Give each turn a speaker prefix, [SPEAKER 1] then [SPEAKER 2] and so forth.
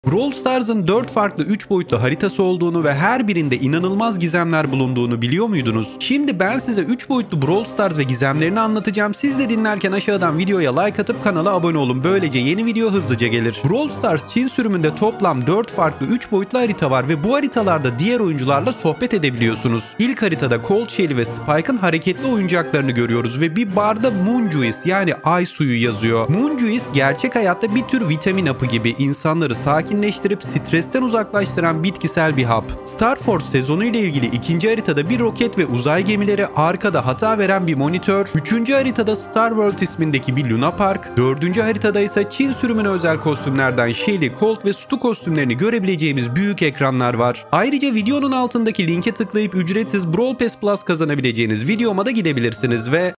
[SPEAKER 1] Brawl Stars'ın 4 farklı 3 boyutlu haritası olduğunu ve her birinde inanılmaz gizemler bulunduğunu biliyor muydunuz? Şimdi ben size 3 boyutlu Brawl Stars ve gizemlerini anlatacağım. Siz de dinlerken aşağıdan videoya like atıp kanala abone olun. Böylece yeni video hızlıca gelir. Brawl Stars Çin sürümünde toplam 4 farklı 3 boyutlu harita var ve bu haritalarda diğer oyuncularla sohbet edebiliyorsunuz. İlk haritada Cold Shelly ve Spike'ın hareketli oyuncaklarını görüyoruz ve bir barda Moon Juice yani ay suyu yazıyor. Moon Juice gerçek hayatta bir tür vitamin hapı gibi insanları sakinleştirip stresten uzaklaştıran bitkisel bir hap. Star Force sezonu ile ilgili ikinci haritada bir roket ve uzay gemileri, arkada hata veren bir monitör, üçüncü haritada Star World ismindeki bir Luna Park, dördüncü haritada ise Çin sürümüne özel kostümlerden Shelly, Colt ve Stu kostümlerini görebileceğimiz büyük ekranlar var. Ayrıca videonun altındaki linke tıklayıp ücretsiz Brawl Pass Plus kazanabileceğiniz videoma da gidebilirsiniz ve